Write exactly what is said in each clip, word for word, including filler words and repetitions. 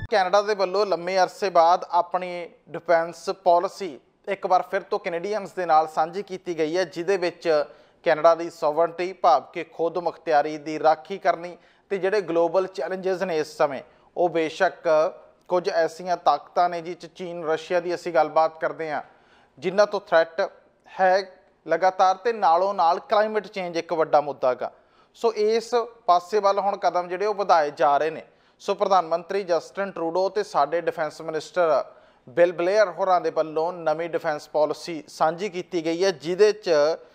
Canada ਦੇ ਵੱਲੋਂ ਲੰਮੇ ਅਰਸੇ ਬਾਅਦ ਆਪਣੀ ਡਿਫੈਂਸ ਪਾਲਿਸੀ ਇੱਕ ਵਾਰ ਫਿਰ ਤੋਂ ਕੈਨੇਡੀਅਨਸ ਦੇ ਨਾਲ ਸਾਂਝੀ ਕੀਤੀ ਗਈ ਹੈ, ਜਿਹਦੇ ਵਿੱਚ ਕੈਨੇਡਾ ਦੀ ਸੋਵਰਨਟੀ ਭਾਵ ਕਿ ਖੁਦ ਮੁਖਤਿਆਰੀ ਦੀ ਰਾਖੀ ਕਰਨੀ ਤੇ ਜਿਹੜੇ ਗਲੋਬਲ ਚੈਲੰਜਸ ਨੇ ਇਸ ਸਮੇਂ ਉਹ ਬੇਸ਼ੱਕ ਕੁਝ ਐਸੀਆਂ ਤਾਕਤਾਂ ਨੇ ਜਿਹ 'ਚ ਚੀਨ ਰਸ਼ੀਆ ਦੀ ਅਸੀਂ ਗੱਲਬਾਤ ਕਰਦੇ ਹਾਂ ਜਿਨ੍ਹਾਂ ਤੋਂ ਥ੍ਰੈਟ ਹੈ ਲਗਾਤਾਰ, ਤੇ ਨਾਲੋਂ ਨਾਲ ਕਲਾਈਮੇਟ ਚੇਂਜ ਇੱਕ ਵੱਡਾ ਮੁੱਦਾ ਗਾ। ਸੋ ਇਸ ਪਾਸੇ ਵੱਲ ਹੁਣ ਕਦਮ ਜਿਹੜੇ ਉਹ ਵਧਾਏ ਜਾ ਰਹੇ ਨੇ। ਸੋ ਪ੍ਰਧਾਨ ਮੰਤਰੀ ਜਸਟਿਨ ਟਰੂਡੋ ਤੇ ਸਾਡੇ ਡਿਫੈਂਸ ਮਿਨਿਸਟਰ ਬਿਲ ਬਲੇਅਰ ਹੋਰਾਂ ਦੇ ਵੱਲੋਂ ਨਵੀਂ ਡਿਫੈਂਸ ਪਾਲਿਸੀ ਸਾਂਝੀ ਕੀਤੀ ਗਈ ਹੈ, ਜਿਹਦੇ 'ਚ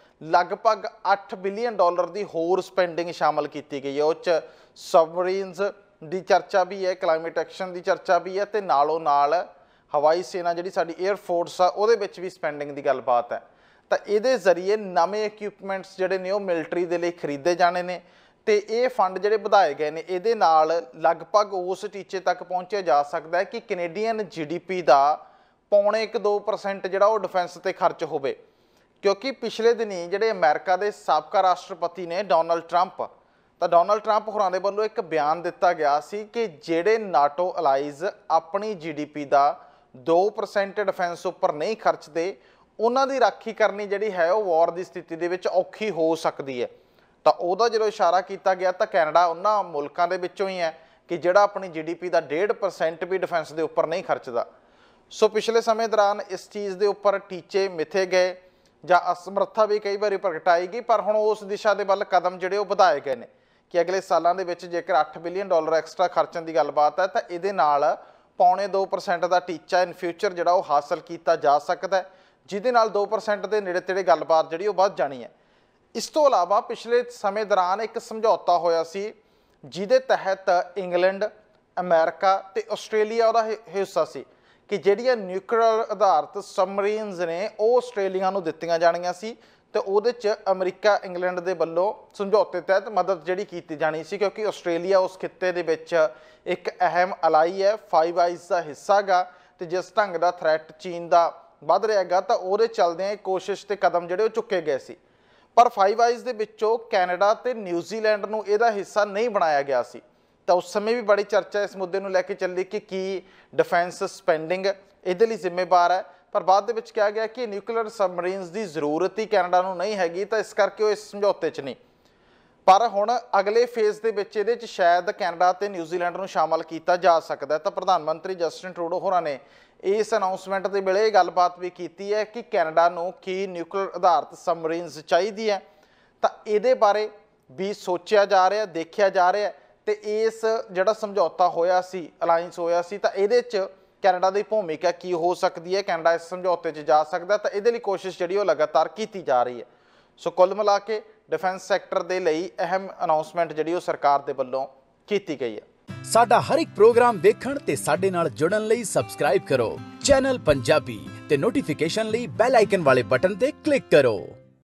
ਲਗਭਗ ਅੱਠ ਬਿਲੀਅਨ ਡਾਲਰ ਦੀ ਹੋਰ ਸਪੈਂਡਿੰਗ ਸ਼ਾਮਲ ਕੀਤੀ ਗਈ ਹੈ। ਉਹ 'ਚ ਸਬਮਰੀਨਸ ਦੀ ਚਰਚਾ ਵੀ ਹੈ, ਕਲਾਈਮੇਟ ਐਕਸ਼ਨ ਦੀ ਚਰਚਾ ਵੀ ਹੈ, ਤੇ ਨਾਲੋਂ ਨਾਲ ਹਵਾਈ ਸੈਨਾ ਜਿਹੜੀ ਸਾਡੀ ਏਅਰ ਫੋਰਸ ਆ ਉਹਦੇ ਵਿੱਚ ਵੀ ਸਪੈਂਡਿੰਗ ਦੀ ਗੱਲਬਾਤ ਹੈ। ਤਾਂ ਇਹਦੇ ਜ਼ਰੀਏ ਨਵੇਂ ਇਕਵਿਪਮੈਂਟਸ ਜਿਹੜੇ ਨੇ ਉਹ ਮਿਲਟਰੀ ਦੇ ਲਈ ਖਰੀਦੇ ਜਾਣੇ ਨੇ, ਤੇ ਇਹ ਫੰਡ ਜਿਹੜੇ ਵਧਾਏ ਗਏ ਨੇ ਇਹਦੇ ਨਾਲ ਲਗਭਗ ਉਸ ਟੀਚੇ ਤੱਕ ਪਹੁੰਚਿਆ ਜਾ ਸਕਦਾ ਹੈ ਕਿ ਕੈਨੇਡੀਅਨ ਜੀ ਡੀ ਪੀ ਦਾ ਪੌਣੇ ਇੱਕ ਦੋ ਪਰਸੈਂਟ ਜਿਹੜਾ ਉਹ ਡਿਫੈਂਸ 'ਤੇ ਖਰਚ ਹੋਵੇ। ਕਿਉਂਕਿ ਪਿਛਲੇ ਦਿਨੀ ਜਿਹੜੇ ਅਮਰੀਕਾ ਦੇ ਸਾਬਕਾ ਰਾਸ਼ਟਰਪਤੀ ਨੇ ਡੋਨਲਡ ਟਰੰਪ, ਤਾਂ ਡੋਨਲਡ ਟਰੰਪ ਹੋਰਾਂ ਦੇ ਵੱਲੋਂ ਇੱਕ ਬਿਆਨ ਦਿੱਤਾ ਗਿਆ ਸੀ ਕਿ ਜਿਹੜੇ ਨਾਟੋ ਅਲਾਈਜ਼ ਆਪਣੀ ਜੀ ਡੀ ਪੀ ਦਾ ਦੋ ਪਰਸੈਂਟ ਡਿਫੈਂਸ ਉੱਪਰ ਨਹੀਂ ਖਰਚਦੇ, ਉਹਨਾਂ ਦੀ ਰਾਖੀ ਕਰਨੀ ਜਿਹੜੀ ਹੈ ਉਹ ਵਾਰ ਦੀ ਸਥਿਤੀ ਦੇ ਵਿੱਚ ਔਖੀ ਹੋ ਸਕਦੀ ਹੈ। ਤਾਂ ਉਹਦਾ ਜਦੋਂ ਇਸ਼ਾਰਾ ਕੀਤਾ ਗਿਆ ਤਾਂ ਕੈਨੇਡਾ ਉਹਨਾਂ ਮੁਲਕਾਂ ਦੇ ਵਿੱਚੋਂ ਹੀ ਹੈ ਕਿ ਜਿਹੜਾ ਆਪਣੀ ਜੀ ਡੀ ਪੀ ਦਾ ਡੇਢ ਪਰਸੈਂਟ ਵੀ ਡਿਫੈਂਸ ਦੇ ਉੱਪਰ ਨਹੀਂ ਖਰਚਦਾ। ਸੋ ਪਿਛਲੇ ਸਮੇਂ ਦੌਰਾਨ ਇਸ ਚੀਜ਼ ਦੇ ਉੱਪਰ ਟੀਚੇ ਮਿਥੇ ਗਏ ਜਾਂ ਅਸਮਰੱਥਾ ਵੀ ਕਈ ਵਾਰੀ ਪ੍ਰਗਟਾਈ ਗਈ, ਪਰ ਹੁਣ ਉਸ ਦਿਸ਼ਾ ਦੇ ਵੱਲ ਕਦਮ ਜਿਹੜੇ ਉਹ ਵਧਾਏ ਗਏ ਨੇ ਕਿ ਅਗਲੇ ਸਾਲਾਂ ਦੇ ਵਿੱਚ ਜੇਕਰ ਅੱਠ ਬਿਲੀਅਨ ਡਾਲਰ ਐਕਸਟਰਾ ਖਰਚਣ ਦੀ ਗੱਲਬਾਤ ਹੈ ਤਾਂ ਇਹਦੇ ਨਾਲ ਪੌਣੇ ਦੋ ਪਰਸੈਂਟ ਦਾ ਟੀਚਾ ਇਨ ਫਿਊਚਰ ਜਿਹੜਾ ਉਹ ਹਾਸਲ ਕੀਤਾ ਜਾ ਸਕਦਾ, ਜਿਹਦੇ ਨਾਲ ਦੋ ਪਰਸੈਂਟ ਦੇ ਨੇੜੇ ਤੇੜੇ ਗੱਲਬਾਤ ਜਿਹੜੀ ਉਹ ਵੱਧ ਜਾਣੀ ਹੈ। ਇਸ ਤੋਂ ਇਲਾਵਾ ਪਿਛਲੇ ਸਮੇਂ ਦੌਰਾਨ ਇੱਕ ਸਮਝੌਤਾ ਹੋਇਆ ਸੀ ਜਿਹਦੇ ਤਹਿਤ ਇੰਗਲੈਂਡ, ਅਮਰੀਕਾ ਤੇ ਆਸਟ੍ਰੇਲੀਆ ਉਹਦਾ ਹਿੱਸਾ ਸੀ ਕਿ ਜਿਹੜੀਆਂ ਨਿਊਕਲੀਅਰ ਆਧਾਰਿਤ ਸਬਮਰੀਨਸ ਨੇ ਉਹ ਆਸਟ੍ਰੇਲੀਆ ਨੂੰ ਦਿੱਤੀਆਂ ਜਾਣੀਆਂ ਸੀ, ਤੇ ਉਹਦੇ 'ਚ ਅਮਰੀਕਾ ਇੰਗਲੈਂਡ ਦੇ ਵੱਲੋਂ ਸਮਝੌਤੇ ਤਹਿਤ ਮਦਦ ਜਿਹੜੀ ਕੀਤੀ ਜਾਣੀ ਸੀ, ਕਿਉਂਕਿ ਆਸਟ੍ਰੇਲੀਆ ਉਸ ਖਿੱਤੇ ਦੇ ਵਿੱਚ ਇੱਕ ਅਹਿਮ ਅਲਾਈ ਹੈ, ਫਾਈਵ ਆਈਜ਼ ਦਾ ਹਿੱਸਾ ਗਾ, ਤੇ ਜਿਸ ਢੰਗ ਦਾ ਥ੍ਰੈਟ ਚੀਨ ਦਾ ਵੱਧ ਰਿਹਾ ਗਾ ਤਾਂ ਉਹਦੇ ਚੱਲਦਿਆਂ ਇਹ ਕੋਸ਼ਿਸ਼ ਤੇ ਕਦਮ ਜਿਹੜੇ ਉਹ ਚੁੱਕੇ ਗਏ ਸੀ। ਪਰ ਫਾਈਵ ਆਈਜ਼ ਦੇ ਵਿੱਚੋਂ ਕੈਨੇਡਾ ਤੇ ਨਿਊਜ਼ੀਲੈਂਡ ਨੂੰ ਇਹਦਾ ਹਿੱਸਾ ਨਹੀਂ ਬਣਾਇਆ ਗਿਆ ਸੀ। ਤਾਂ ਉਸ ਸਮੇਂ ਵੀ ਬੜੀ ਚਰਚਾ ਇਸ ਮੁੱਦੇ ਨੂੰ ਲੈ ਕੇ ਚੱਲੀ ਕਿ ਕੀ ਡਿਫੈਂਸ ਸਪੈਂਡਿੰਗ ਇਹਦੇ ਲਈ ਜ਼ਿੰਮੇਵਾਰ ਹੈ, ਪਰ ਬਾਅਦ ਦੇ ਵਿੱਚ ਕਿਹਾ ਗਿਆ ਕਿ ਨਿਊਕਲੀਅਰ ਸਬਮਰੀਨਸ ਦੀ ਜ਼ਰੂਰਤ ਹੀ ਕੈਨੇਡਾ ਨੂੰ ਨਹੀਂ ਹੈਗੀ, ਤਾਂ ਇਸ ਕਰਕੇ ਉਹ ਇਸ ਸਮਝੌਤੇ 'ਚ ਨਹੀਂ। ਪਰ ਹੁਣ ਅਗਲੇ ਫੇਜ਼ ਦੇ ਵਿੱਚ ਇਹਦੇ 'ਚ ਸ਼ਾਇਦ ਕੈਨੇਡਾ ਤੇ ਨਿਊਜ਼ੀਲੈਂਡ ਨੂੰ ਸ਼ਾਮਲ ਕੀਤਾ ਜਾ ਸਕਦਾ। ਤਾਂ ਪ੍ਰਧਾਨ ਮੰਤਰੀ ਜਸਟਿਨ ਟਰੂਡੋ ਹੋਰਾਂ ਨੇ ਇਸ ਅਨਾਊਂਸਮੈਂਟ ਦੇ ਵੇਲੇ ਇਹ ਗੱਲਬਾਤ ਵੀ ਕੀਤੀ ਹੈ ਕਿ ਕੈਨੇਡਾ ਨੂੰ ਕੀ ਨਿਊਕਲੀਅਰ ਆਧਾਰਿਤ ਸਬਮਰੀਨਸ ਚਾਹੀਦੀ ਹੈ, ਤਾਂ ਇਹਦੇ ਬਾਰੇ ਵੀ ਸੋਚਿਆ ਜਾ ਰਿਹਾ, ਦੇਖਿਆ ਜਾ ਰਿਹਾ। ਤੇ ਇਸ ਜਿਹੜਾ ਸਮਝੌਤਾ ਹੋਇਆ ਸੀ, ਅਲਾਇੰਸ ਹੋਇਆ ਸੀ, ਤਾਂ ਇਹਦੇ 'ਚ ਕੈਨੇਡਾ ਦੀ ਭੂਮਿਕਾ ਕੀ ਹੋ ਸਕਦੀ ਹੈ, ਕੈਨੇਡਾ ਇਸ ਸਮਝੌਤੇ 'ਚ ਜਾ ਸਕਦਾ, ਤਾਂ ਇਹਦੇ ਲਈ ਕੋਸ਼ਿਸ਼ ਜਿਹੜੀ ਉਹ ਲਗਾਤਾਰ ਕੀਤੀ ਜਾ ਰਹੀ ਹੈ। ਸੋ ਕੁੱਲ ਮਿਲਾ ਕੇ ਡਿਫੈਂਸ ਸੈਕਟਰ ਦੇ ਲਈ ਅਹਿਮ ਅਨਾਊਂਸਮੈਂਟ ਜਿਹੜੀ ਉਹ ਸਰਕਾਰ ਦੇ ਵੱਲੋਂ ਕੀਤੀ ਗਈ ਹੈ। ਸਾਡਾ ਹਰ ਇੱਕ ਪ੍ਰੋਗਰਾਮ ਦੇਖਣ ਤੇ ਸਾਡੇ ਨਾਲ ਜੁੜਨ ਲਈ ਸਬਸਕ੍ਰਾਈਬ ਕਰੋ ਚੈਨਲ ਪੰਜਾਬੀ ਤੇ ਨੋਟੀਫਿਕੇਸ਼ਨ ਲਈ ਬੈਲ ਆਈਕਨ ਵਾਲੇ ਬਟਨ ਤੇ ਕਲਿੱਕ ਕਰੋ।